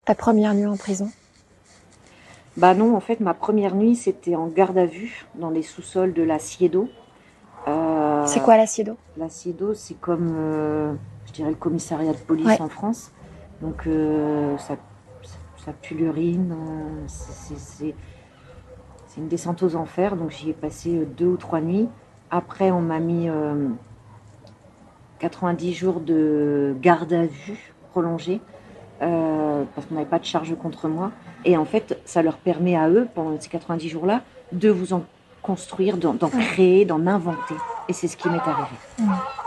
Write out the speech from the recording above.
Ta première nuit en prison? Bah non, en fait, ma première nuit, c'était en garde à vue, dans les sous-sols de la Siedo. C'est Euh, quoi la Siedo? la Siedo, c'est comme, je dirais, le commissariat de police Ouais. en France. Donc, ça pue l'urine. C'est une descente aux enfers. Donc, j'y ai passé 2 ou 3 nuits. Après, on m'a mis 90 jours de garde à vue prolongée. Parce qu'on n'avait pas de charge contre moi. Et en fait, ça leur permet à eux, pendant ces 90 jours-là, de vous en construire, d'en créer, d'en inventer. Et c'est ce qui m'est arrivé.